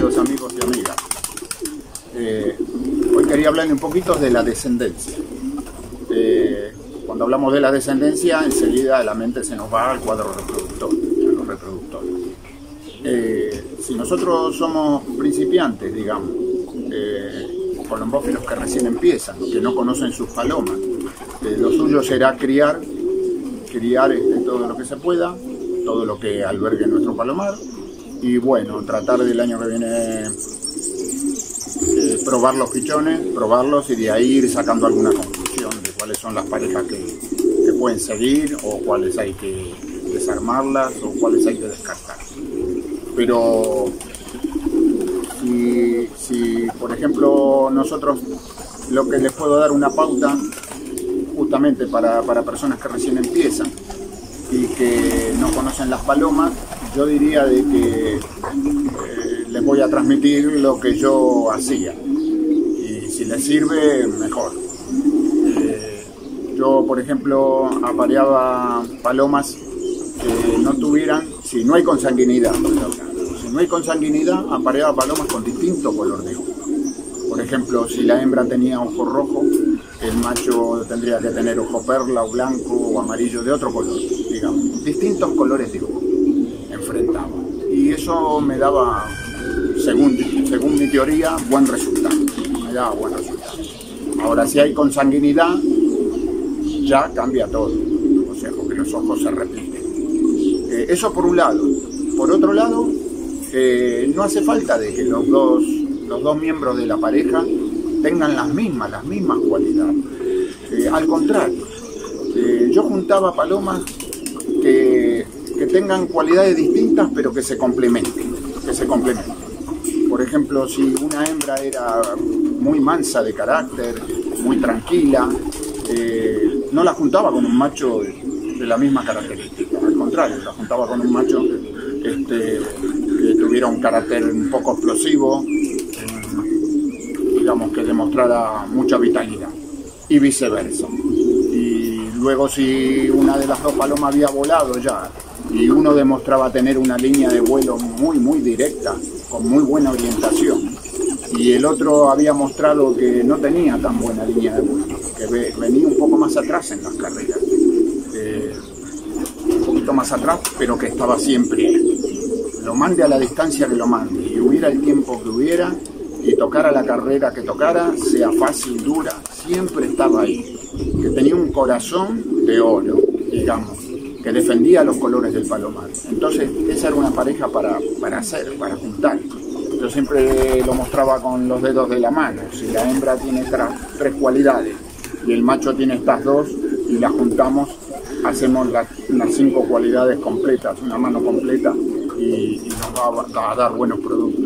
queridos amigos y amigas. Hoy quería hablarle un poquito de la descendencia. Cuando hablamos de la descendencia, enseguida la mente se nos va al cuadro reproductor, a los reproductores. Si nosotros somos principiantes, digamos, colombófilos que recién empiezan, que no conocen sus palomas, lo suyo será criar todo lo que se pueda, todo lo que albergue nuestro palomar, y bueno, tratar del año que viene probar los pichones, probarlos y de ahí ir sacando alguna conclusión de cuáles son las parejas que pueden seguir, o cuáles hay que desarmarlas, o cuáles hay que descartar. Pero si por ejemplo nosotros, lo que les puedo dar una pauta justamente para personas que recién empiezan y que no conocen las palomas, yo diría de que les voy a transmitir lo que yo hacía, y si les sirve, mejor. Yo, por ejemplo, apareaba palomas que no tuvieran, si no hay consanguinidad, apareaba palomas con distinto color de ojo. Por ejemplo, si la hembra tenía ojo rojo, el macho tendría que tener ojo perla o blanco o amarillo de otro color, digamos, distintos colores de ojo enfrentaba, y eso me daba, según mi teoría, buen resultado, me daba buen resultado. Ahora, si hay consanguinidad, ya cambia todo, o sea, porque los ojos se repiten. Eso por un lado. Por otro lado, no hace falta de que los dos miembros de la pareja tengan las mismas cualidades. Al contrario, yo juntaba palomas que tengan cualidades distintas, pero que se complementen. Por ejemplo, si una hembra era muy mansa de carácter, muy tranquila, no la juntaba con un macho de la misma característica. Al contrario, la juntaba con un macho que tuviera un carácter un poco explosivo, digamos, que demostrara mucha vitalidad, y viceversa. Y luego, si una de las dos palomas había volado ya y uno demostraba tener una línea de vuelo muy directa, con muy buena orientación, y el otro había mostrado que no tenía tan buena línea de vuelo, que venía un poco más atrás en las carreras, un poquito más atrás, pero que estaba siempre, lo mande a la distancia que lo mande, y hubiera el tiempo que hubiera, y tocara la carrera que tocara, sea fácil, dura, siempre estaba ahí, que tenía un corazón de oro, digamos, que defendía los colores del palomar. Entonces, esa era una pareja para juntar. Yo siempre lo mostraba con los dedos de la mano. Si la hembra tiene tres cualidades y el macho tiene estas dos, y las juntamos, hacemos unas 5 cualidades completas, una mano completa, y nos va a dar buenos productos.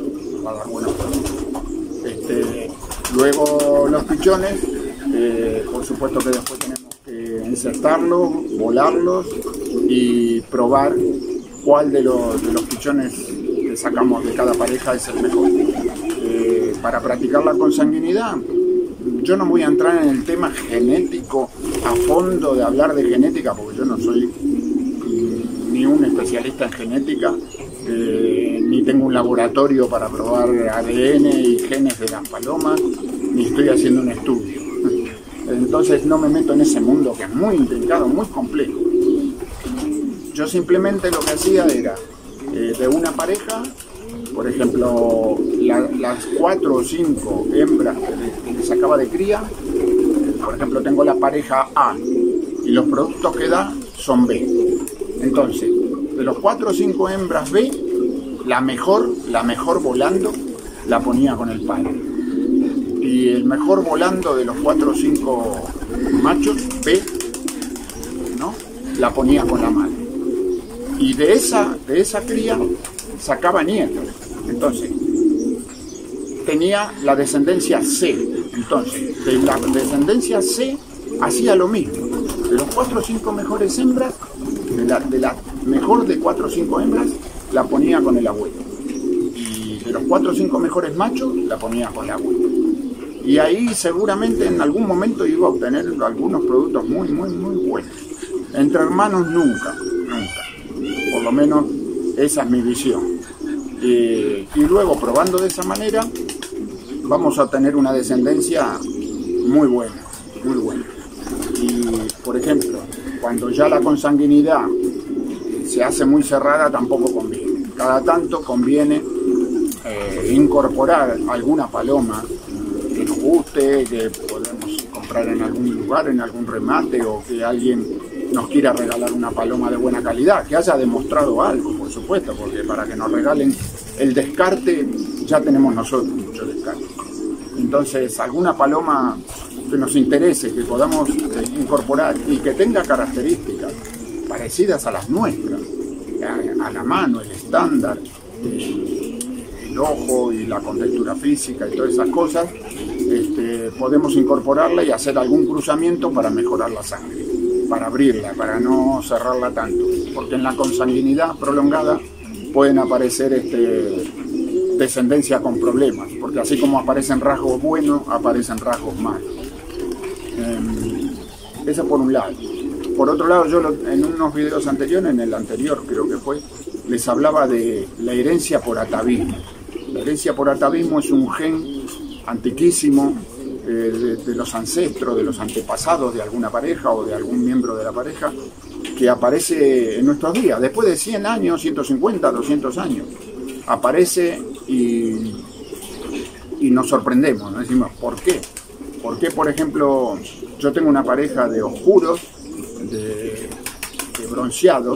Luego los pichones, por supuesto que después tenemos que insertarlos, volarlos y probar cuál de los pichones que sacamos de cada pareja es el mejor. Para practicar la consanguinidad, yo no voy a entrar en el tema genético a fondo, de hablar de genética, porque yo no soy ni un especialista en genética, ni tengo un laboratorio para probar ADN y genes de las palomas, ni estoy haciendo un estudio. Entonces no me meto en ese mundo, que es muy intrincado, muy complejo. Yo simplemente lo que hacía era, de una pareja, por ejemplo, las 4 o 5 hembras que sacaba de cría, por ejemplo, tengo la pareja A, y los productos que da son B. Entonces, de los 4 o 5 hembras B, la mejor volando la ponía con el padre, y el mejor volando de los 4 o 5 machos B, ¿no?, la ponía con la madre, y de esa cría sacaba nietos. Entonces tenía la descendencia C. Entonces, de la descendencia C hacía lo mismo. De los 4 o 5 mejores hembras, de la mejor de 4 o 5 hembras, la ponía con el abuelo. Y de los 4 o 5 mejores machos, la ponía con el abuelo. Y ahí seguramente en algún momento iba a obtener algunos productos muy buenos. Entre hermanos nunca. Por lo menos esa es mi visión. Y luego, probando de esa manera, vamos a obtener una descendencia muy buena, muy buena. Y, por ejemplo, cuando ya la consanguinidad se hace muy cerrada, tampoco conviene. Cada tanto conviene incorporar alguna paloma que nos guste, que podemos comprar en algún lugar, en algún remate, o que alguien nos quiera regalar una paloma de buena calidad, que haya demostrado algo, por supuesto, porque para que nos regalen el descarte, ya tenemos nosotros mucho descarte. Entonces, alguna paloma que nos interese, que podamos incorporar y que tenga características parecidas a las nuestras, a la mano, el estándar, el ojo y la contextura física y todas esas cosas, podemos incorporarla y hacer algún cruzamiento para mejorar la sangre, para abrirla, para no cerrarla tanto, porque en la consanguinidad prolongada pueden aparecer descendencia con problemas, porque así como aparecen rasgos buenos, aparecen rasgos malos. Eso por un lado. Por otro lado, yo en unos videos anteriores, en el anterior creo que fue, les hablaba de la herencia por atavismo. La herencia por atavismo es un gen antiquísimo de los ancestros, de los antepasados de alguna pareja o de algún miembro de la pareja, que aparece en nuestros días, después de 100 años, 150, 200 años. Aparece y nos sorprendemos, ¿no? Decimos, ¿por qué? ¿Por qué, por ejemplo, yo tengo una pareja de oscuros, de bronceados,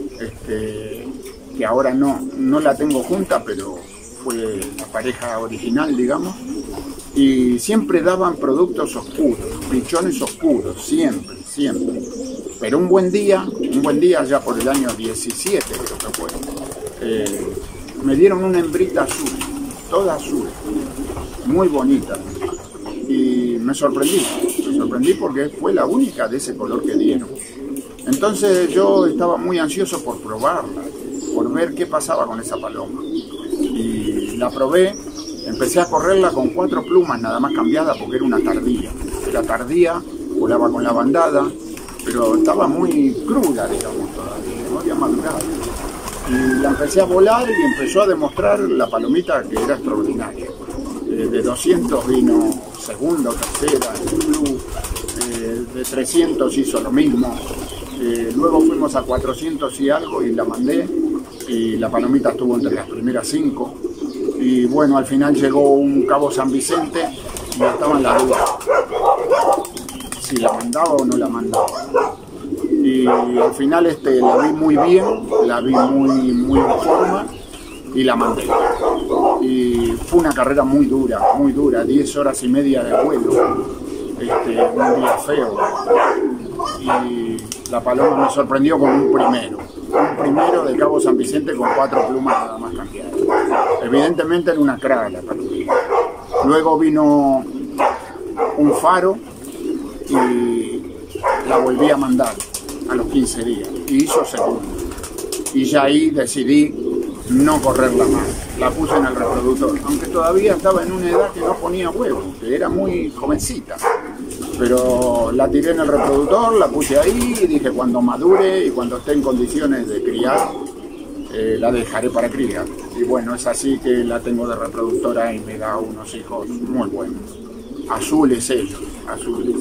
que ahora no la tengo junta, pero fue la pareja original, digamos, y siempre daban productos oscuros, pichones oscuros, siempre, siempre. Pero un buen día ya por el año 17 creo que fue, me dieron una hembrita azul, toda azul, muy bonita, y me sorprendí porque fue la única de ese color que dieron. Entonces yo estaba muy ansioso por probarla, por ver qué pasaba con esa paloma, y la probé. Empecé a correrla con 4 plumas nada más cambiadas porque era una tardía. Era tardía, volaba con la bandada, pero estaba muy cruda, digamos, todavía, no había madurado. Y la empecé a volar y empezó a demostrar la palomita que era extraordinaria. De 200 vino segundo, tercera, en el club, de 300 hizo lo mismo. Luego fuimos a 400 y algo y la mandé, y la palomita estuvo entre las primeras 5. Y bueno, al final llegó un Cabo San Vicente y ya estaba en la duda si la mandaba o no la mandaba. Y al final la vi muy bien, la vi muy en forma y la mandé. Y fue una carrera muy dura, 10 horas y media de vuelo, un día feo. Y la paloma me sorprendió con un primero de Cabo San Vicente con 4 plumas nada más cambiadas. Evidentemente era una craga la palomita. Luego vino un faro y la volví a mandar a los 15 días y hizo segundo. Y ya ahí decidí no correrla más. La puse en el reproductor, aunque todavía estaba en una edad que no ponía huevos, que era muy jovencita. Pero la tiré en el reproductor, la puse ahí y dije cuando madure y cuando esté en condiciones de criar, la dejaré para criar. Y bueno, es así que la tengo de reproductora y me da unos hijos muy buenos. Azules ellos, azules.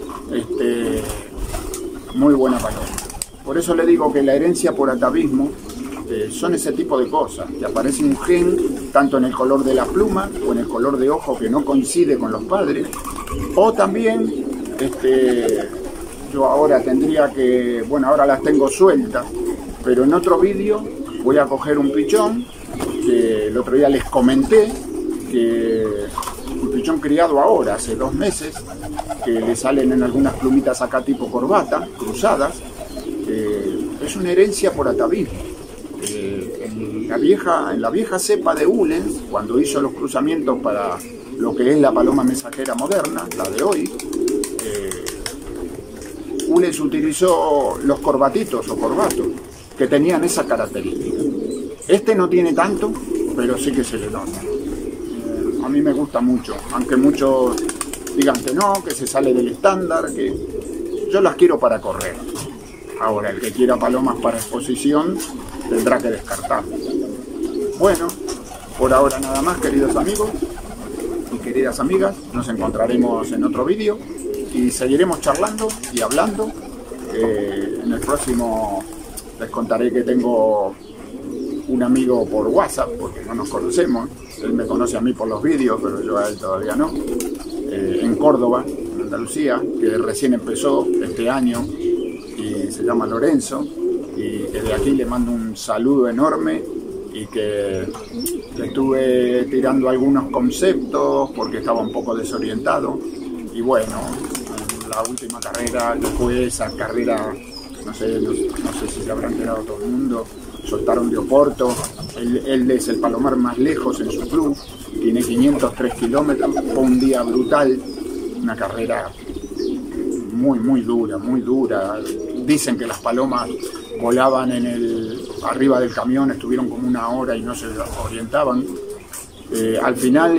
Muy buena paloma. Por eso le digo que la herencia por atavismo son ese tipo de cosas, que aparece un gen tanto en el color de la pluma o en el color de ojo que no coincide con los padres, o también yo ahora tendría que, bueno, ahora las tengo sueltas, pero en otro vídeo voy a coger un pichón que el otro día les comenté, que un pichón criado ahora, hace 2 meses, que le salen en algunas plumitas acá tipo corbata, cruzadas, es una herencia por atavismo. En la vieja cepa de Uhlens, cuando hizo los cruzamientos para lo que es la paloma mensajera moderna, la de hoy, Uhlens utilizó los corbatitos o corbatos que tenían esa característica. Este no tiene tanto, pero sí que se le nota. A mí me gusta mucho, aunque muchos digan que no, que se sale del estándar, que yo las quiero para correr. Ahora, el que quiera palomas para exposición tendrá que descartarlas. Bueno, Por ahora nada más, queridos amigos y queridas amigas. Nos encontraremos en otro vídeo y seguiremos charlando y hablando. En el próximo les contaré que tengo un amigo por WhatsApp, porque no nos conocemos. Él me conoce a mí por los vídeos, pero yo a él todavía no. En Córdoba, en Andalucía, que recién empezó este año y se llama Lorenzo. Y desde aquí le mando un saludo enorme y que le estuve tirando algunos conceptos porque estaba un poco desorientado. Y bueno, en la última carrera, después de esa carrera, no sé si se habrá enterado todo el mundo, soltaron de Oporto. Él es el palomar más lejos en su club, tiene 503 kilómetros, fue un día brutal, una carrera muy dura, muy dura. Dicen que las palomas volaban arriba del camión, estuvieron como una hora y no se orientaban. Al final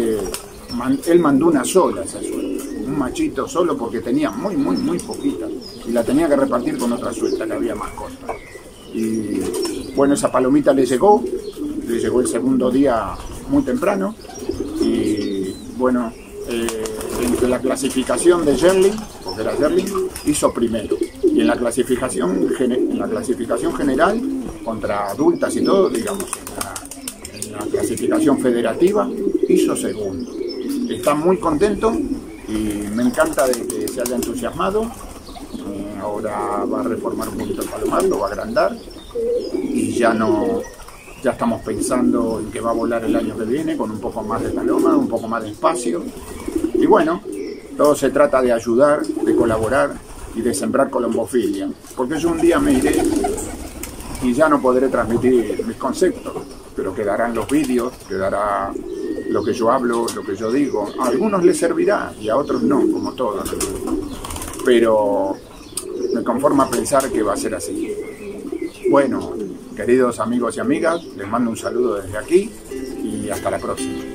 él mandó una sola esa suelta, un machito solo, porque tenía muy poquita y la tenía que repartir con otra suelta que había más corta. Y bueno, esa palomita le llegó el segundo día muy temprano. Y bueno, entre la clasificación de Gerling, porque era Gerling, hizo primero. Y en la clasificación general, contra adultas y todo, digamos, en la clasificación federativa, hizo segundo. Está muy contento y me encanta de que se haya entusiasmado. Ahora va a reformar un poquito el palomar, lo va a agrandar y ya estamos pensando en que va a volar el año que viene con un poco más de paloma, un poco más de espacio. Y bueno, todo se trata de ayudar, de colaborar y de sembrar colombofilia, porque yo un día me iré y ya no podré transmitir mis conceptos, pero quedarán los vídeos, quedará lo que yo hablo, lo que yo digo. A algunos les servirá y a otros no, como todo, ¿no? Pero me conforma pensar que va a ser así. Bueno, queridos amigos y amigas, les mando un saludo desde aquí y hasta la próxima.